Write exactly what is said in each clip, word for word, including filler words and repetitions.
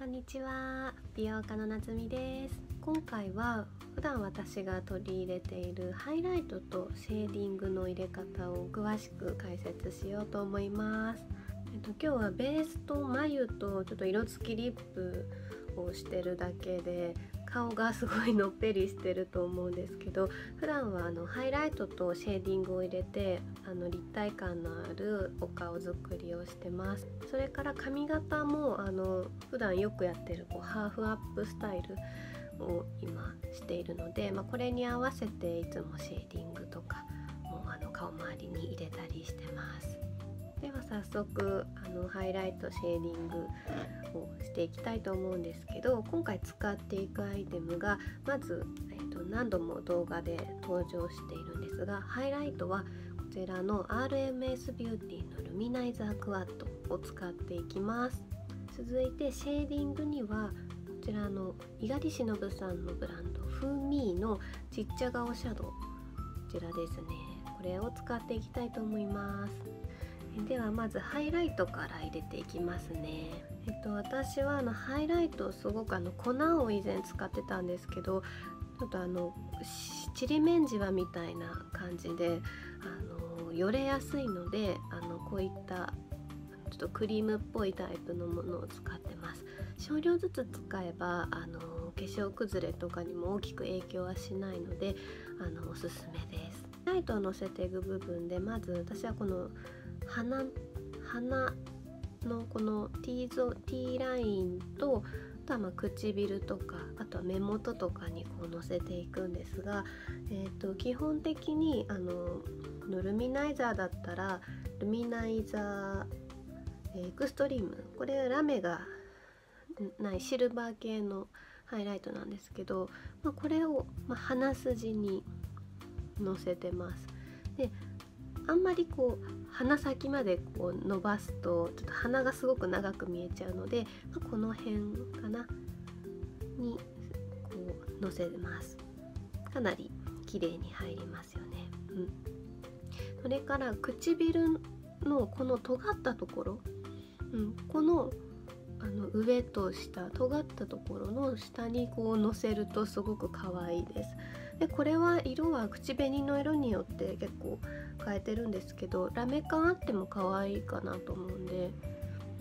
こんにちは、美容家のなつみです。今回は普段私が取り入れているハイライトとシェーディングの入れ方を詳しく解説しようと思います。えっと、今日はベースと眉とちょっと色付きリップをしてるだけで顔がすごいのっぺりしてると思うんですけど、普段はあのハイライトとシェーディングを入れてあの立体感のあるお顔作りをしてます。それから髪型もあの普段よくやってるこうハーフアップスタイルを今しているので、まあ、これに合わせていつもシェーディングとかもあの顔周りに入れたりしてます。では早速あのハイライトシェーディングをしていきたいと思うんですけど、今回使っていくアイテムがまず、えー、と何度も動画で登場しているんですが、ハイライトはこちらの アールエムエス ビューティーのルミナイザークワッドを使っていきます。続いてシェーディングにはこちらの猪狩しのぶさんのブランドフーミーのちっちゃ顔シャドウ、こちらですね。これを使っていきたいと思います。ではまずハイライトから入れていきますね。えっと私はあのハイライトをすごくあの粉を以前使ってたんですけど、ちょっとあのちりめんじわみたいな感じであのよれやすいので、あのこういったちょっとクリームっぽいタイプのものを使ってます。少量ずつ使えばあの化粧崩れとかにも大きく影響はしないのであのおすすめです。ライトをのせていく部分でまず私はこの鼻鼻のこの T ゾ T ラインと、あとはまあ唇とか、あとは目元とかにこうのせていくんですが、えー、と基本的にあのこのルミナイザーだったらルミナイザーエクストリーム、これラメがないシルバー系のハイライトなんですけど、まあ、これをまあ鼻筋にのせてます。であんまりこう鼻先までこう伸ばすとちょっと鼻がすごく長く見えちゃうので、まあ、この辺かなにこうのせます。かなり綺麗に入りますよね。うん、それから唇のこの尖ったところ、うん、このあの上と下尖ったところの下にこうのせるとすごく可愛いです。でこれは色は口紅の色によって結構変えてるんですけど、ラメ感あっても可愛いかなと思うんで、うん、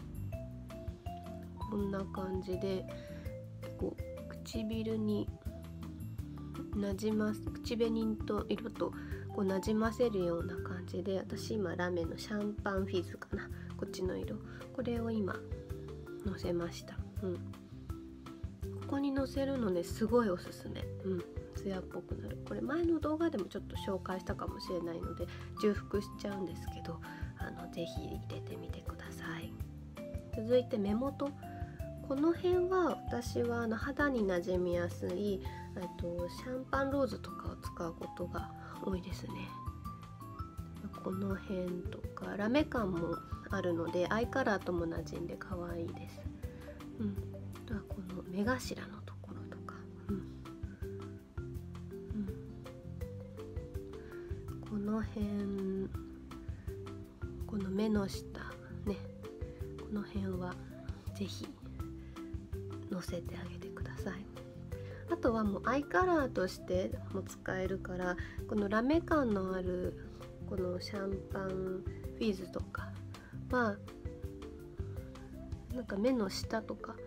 こんな感じでこう唇になじます口紅と色とこうなじませるような感じで、私今ラメのシャンパンフィズかな、こっちの色、これを今のせました。うん、ここにのせるのねすごいおすすめ。うん、ツヤっぽくなる。これ前の動画でもちょっと紹介したかもしれないので重複しちゃうんですけど、あのぜひ入れてみてください。続いて目元、この辺は私はあの肌になじみやすいとシャンパンローズとかを使うことが多いですね。この辺とかラメ感もあるのでアイカラーともなじんで可愛いです。うん、あとはこの目頭のところとか、うんうん、この辺、この目の下ね、この辺はぜひのせてあげてください。あとはもうアイカラーとしても使えるから、このラメ感のあるこのシャンパンフィズとかはなんか目の下とか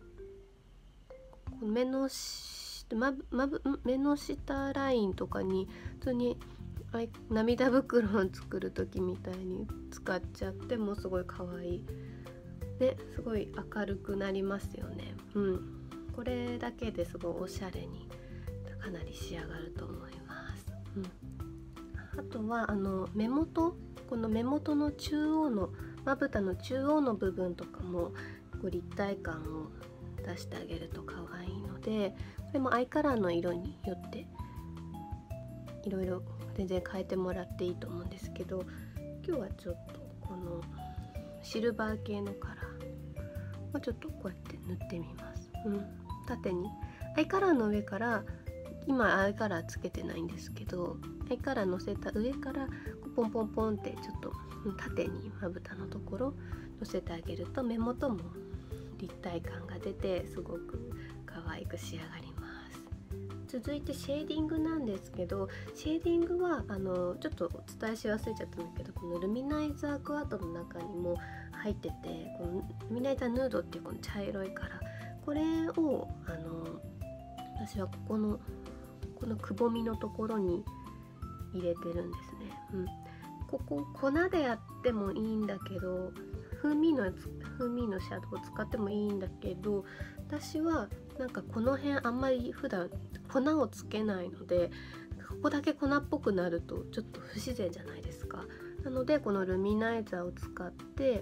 目のしまぶまぶ目の下ラインとかに普通に涙袋を作る時みたいに使っちゃってもすごい可愛いね、すごい明るくなりますよね。うん、これだけですごいおしゃれにかなり仕上がると思います。うん、あとはあの目元、この目元の中央のまぶたの中央の部分とかもこう立体感を出してあげると可愛いので、これもアイカラーの色によっていろいろ全然変えてもらっていいと思うんですけど、今日はちょっとこのシルバー系のカラーをちょっとこうやって塗ってみます。うん、縦にアイカラーの上から、今アイカラーつけてないんですけど、アイカラーのせた上からポンポンポンってちょっと縦にまぶたのところのせてあげると目元も立体感が出てすごく可愛く仕上がります。続いてシェーディングなんですけど、シェーディングはあのちょっとお伝えし忘れちゃったんだけど、このルミナイザークワッドの中にも入ってて、このルミナイザーヌードっていうこの茶色いカラー、これをあの私はここのこのくぼみのところに入れてるんですね。うん、ここ粉でやってもいいんだけど、風味の風味のシャドウを使ってもいいんだけど、私はなんかこの辺あんまり普段粉をつけないので、ここだけ粉っぽくなるとちょっと不自然じゃないですか。なのでこのルミナイザーを使って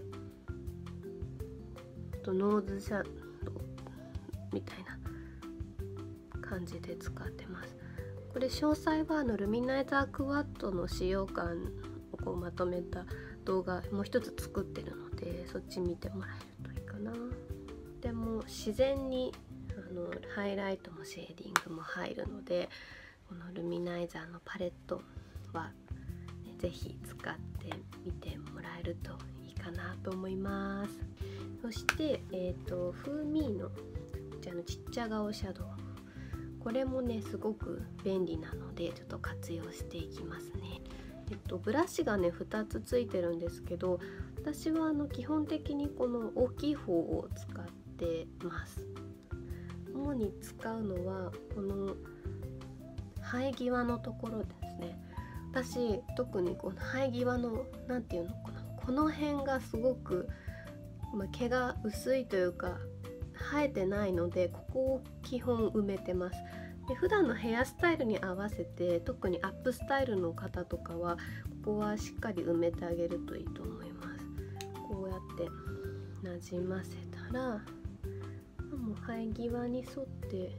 とノーズシャドウみたいな感じで使ってます。これ詳細はあのルミナイザークワッドの使用感をこうまとめた動画もう一つ作ってるので、そっち見てもらえるといいかな。でも自然にあのハイライトもシェーディングも入るので、このルミナイザーのパレットは、ね、ぜひ使ってみてもらえるといいかなと思います。そして、えーと、風味のこちらのちっちゃ顔シャドウ、これもねすごく便利なのでちょっと活用していきますね。えっと、ブラシがねふたつついてるんですけど、私はあの基本的にこの大きい方を使ってます。主に使うのはこの生え際のところですね。私特にこの生え際のなんていうのかな、この辺がすごく、まあ、毛が薄いというか生えてないので、ここを基本埋めてます。で普段のヘアスタイルに合わせて、特にアップスタイルの方とかはここはしっかり埋めてあげるといいと思います。こうやってなじませたら、もう生え際に沿って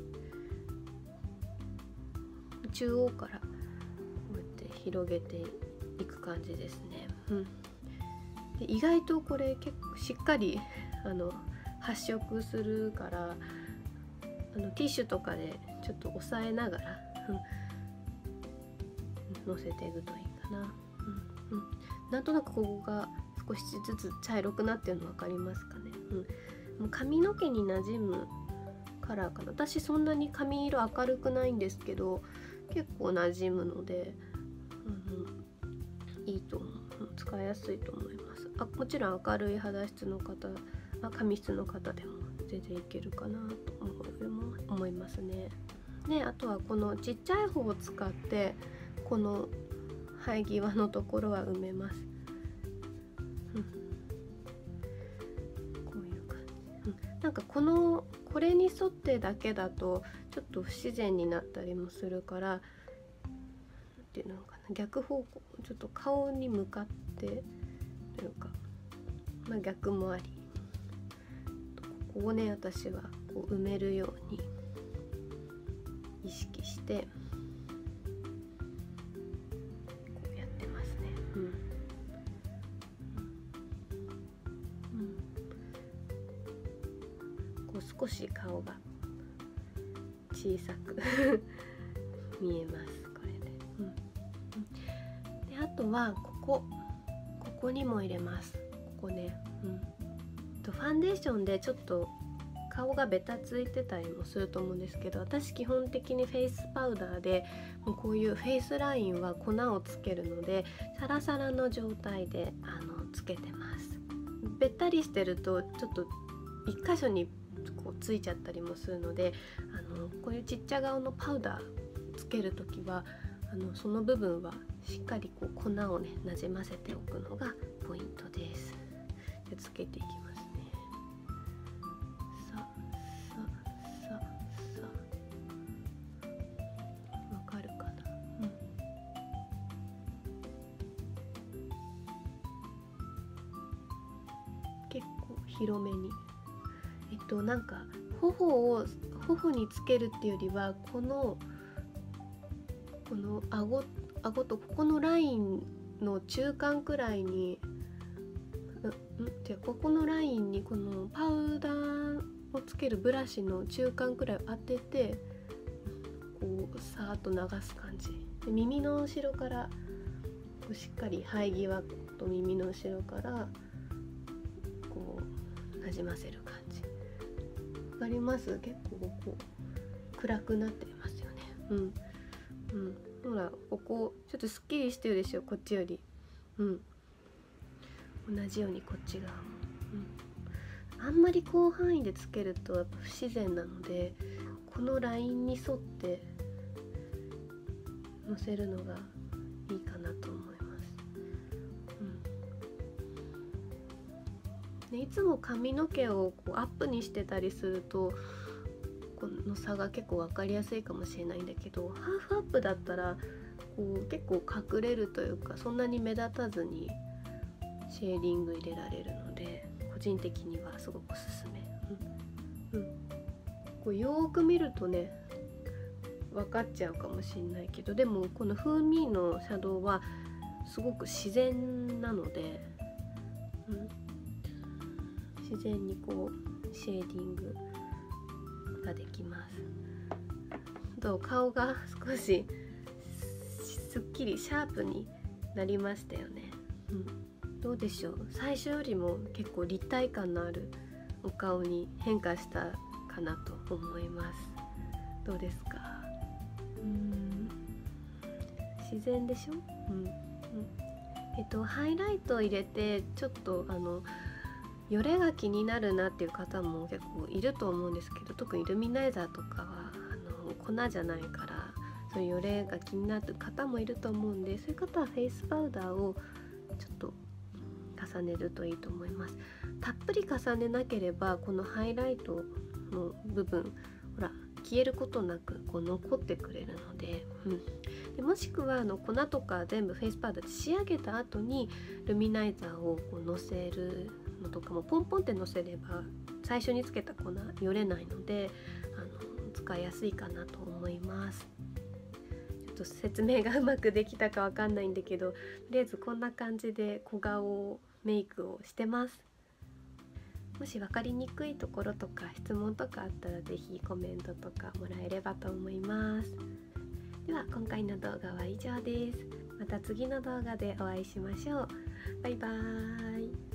中央からこうやって広げていく感じですね。うん、で意外とこれ結構しっかりあの発色するから、あのティッシュとかでちょっと押さえながら、うん、のせていくといいかな。うんうん、なんとなくここが少しずつ茶色くなってるの分かりますかね。うん、もう髪の毛になじむカラーかな。私そんなに髪色明るくないんですけど、結構なじむので、うん、いいと思う。使いやすいと思います。あ、もちろん明るい肌質の方、あ髪質の方でも全然いけるかなと思いますね。であとはこのちっちゃい方を使ってこの生え際のところは埋めます。うん、こういう感じ、うん、なんかこのこれに沿ってだけだとちょっと不自然になったりもするから、なんていうのかな、逆方向、ちょっと顔に向かってというか、まあ、逆もあり、ここをね私はこう埋めるように意識してこうやってますね。うんうんうん、こう少し顔が小さく見えます、これで。うんうん、であとはここここにも入れます。ここね、うん、とファンデーションでちょっと顔がベタついてたりもすると思うんですけど、私基本的にフェイスパウダーでもうこういうフェイスラインは粉をつけるので、サラサラの状態であのつけてます。べったりしてるとちょっと一箇所にこうついちゃったりもするので、あのこういうちっちゃ顔のパウダーつけるときはあのその部分はしっかりこう粉をねなじませておくのがポイントです。でつけていきますね。ささささ、わかるかな。うん、結構広めに、えっとなんか頬を頬につけるっていうよりは、このこの顎顎とここのラインの中間くらいに、んじゃここのラインにこのパウダーをつけるブラシの中間くらいを当てて、こうさーっと流す感じで、耳の後ろからこうしっかり生え際と耳の後ろからこうなじませる感じわかります？結構こう暗くなってますよね。うんうん、ほらここちょっとすっきりしてるでしょ、こっちより。うん同じようにこっち側も、うん、あんまり広範囲でつけるとやっぱ不自然なので、このラインに沿ってのせるのがいいかなと思います。うん、でいつも髪の毛をこうアップにしてたりするとこの差が結構分かりやすいかもしれないんだけど、ハーフアップだったらこう結構隠れるというか、そんなに目立たずにシェーディング入れられるので、個人的にはすごくおすすめ。うんうん、こうよーく見るとね分かっちゃうかもしれないけど、でもこの風味のシャドウはすごく自然なので、うん、自然にこうシェーディングができます。と顔が少しすっきりシャープになりましたよね。うん、どうでしょう、最初よりも結構立体感のあるお顔に変化したかなと思います。どうですか？うーん自然でしょ？うんうん、えっとハイライトを入れてちょっとあのよれが気になるなっていう方も結構いると思うんですけど、特にルミナイザーとかはあの粉じゃないからそういうよれが気になる方もいると思うんで、そういう方はフェイスパウダーをちょっと重ねるといいと思います。たっぷり重ねなければこのハイライトの部分ほら消えることなくこう残ってくれるので、うん、でもしくはあの粉とか全部フェイスパウダーで仕上げた後にルミナイザーをこうのせるのとかもポンポンってのせれば最初につけた粉よれないのであの使いやすいかなと思います。ちょっと説明がうまくできたかわかんないんだけど、とりあえずこんな感じで小顔メイクをしてます。もし分かりにくいところとか質問とかあったらぜひコメントとかもらえればと思います。では今回の動画は以上です。また次の動画でお会いしましょう。バイバーイ。